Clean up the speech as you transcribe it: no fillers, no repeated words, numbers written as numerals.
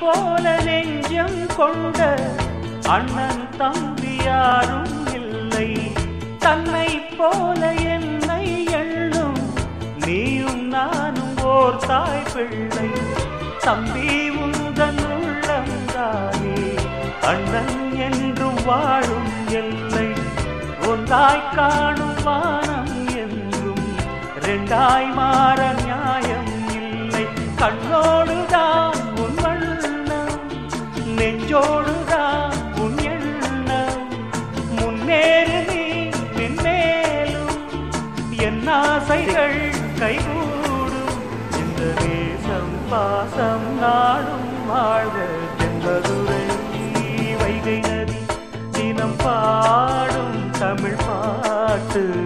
போல நெஞ்சம் கொண்ட அண்ணன் தம்பி யாரும் இல்லை. தன்னை போல என்னை எண்ணும் நீயும் நானும் ஓர் தாய் பிள்ளை. தம்பி உந்தன் உள்ளந்தானே அண்ணன் என்றும் வாழும் எல்லை. ஒன்றாய் காணும் வானம் என்றும் ரெண்டாய் மாற நியாயம் இல்லை. கண்ணோடுதான் உன் வண்ணம், நெஞ்சோடுதான் உன் எண்ணம். முன்னேறு நீ மென்மேலும், என் ஆசைகள் கைகூடும். இந்த நேசம் பாசம் நாடும் வாழ்க. தென்பதுரை வைகை நதி தினம் பாடும் தமிழ் பாட்டு.